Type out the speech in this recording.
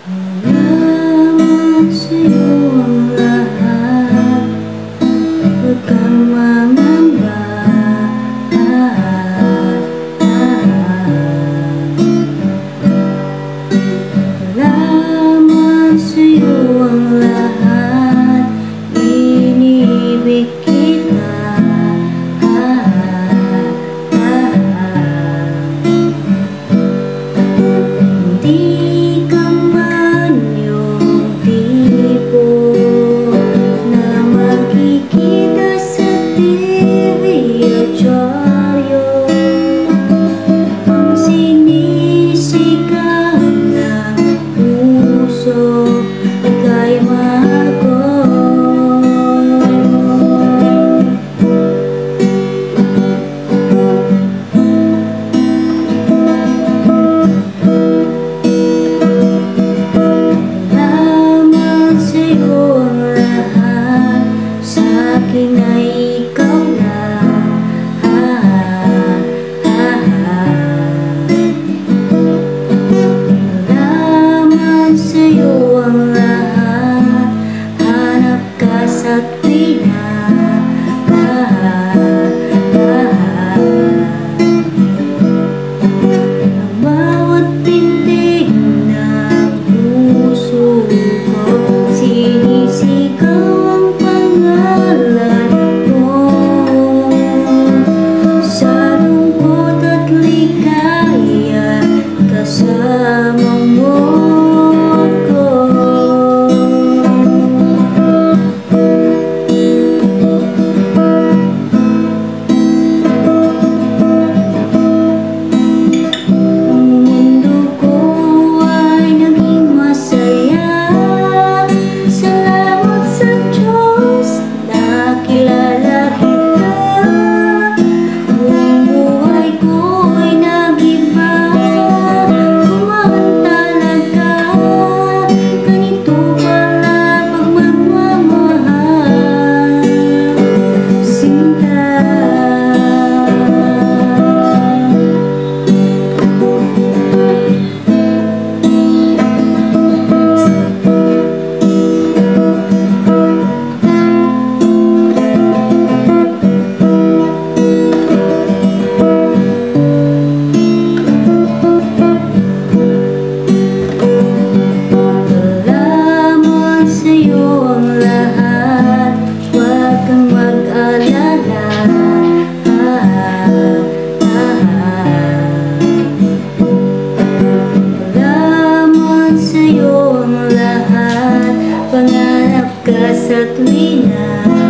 Halaman sa'yo ang lahat, huwag kang mangamba. Halaman sa'yo ang lahat, inibig kita. Hindi ka man yung tipo na makikita sa TV o dyaryo. Ang sinisigaw ng puso, ika'y mahal ko. Sa'kin ay ikaw lang. Malaman sa'yo ang lahat, hanap ka sa tuwina. Ang bawat pintig ng puso ko, sinisigaw ang pangalan mo. Sa lungkot at ligaya, kasama mo ako. Ang mundo ko ay naging masaya. Salamat sa Diyos, nakilala kita. Ang buhay ko ay nag-iba. Gumaan talaga, ganito pala pagmamahal. Sinta. Halaman sa'yo ang lahat, huwag kang mag-alala. Halaman sa'yo ang lahat, pangarap ka sa tuwina.